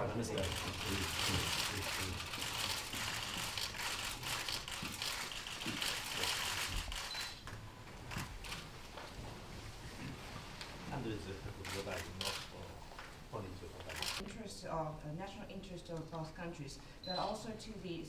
Prime Minister. Interest of national interest of both countries, but also to the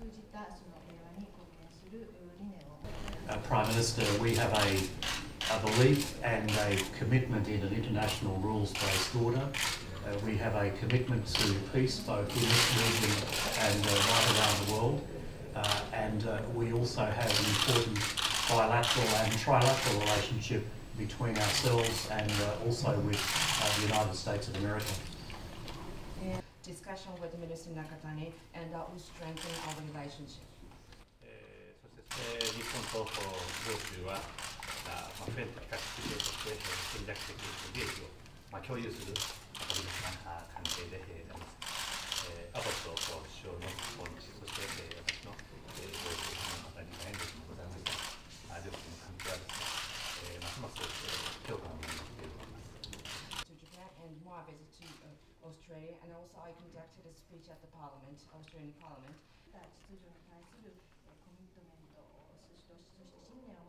Prime Minister, we have a belief and a commitment in an international rules-based order. We have a commitment to peace both in this region and right around the world. And we also have an important bilateral and trilateral relationship between ourselves and also with the United States of America. Discussion with Minister Nakatani, and that will strengthen our relationship. 日本と豪州は普遍的かつ地政として戦略的利益を共有する特別な関係であります。アボット首相の訪日、そして私の豪州の方に大変ですございました。両国の関係はですね、ますます強化を見ていると思います。 To Japan and more visit to Australia, and also I conducted a speech at the Parliament, Australian Parliament. 秩序に対するコミットメント、そして信念を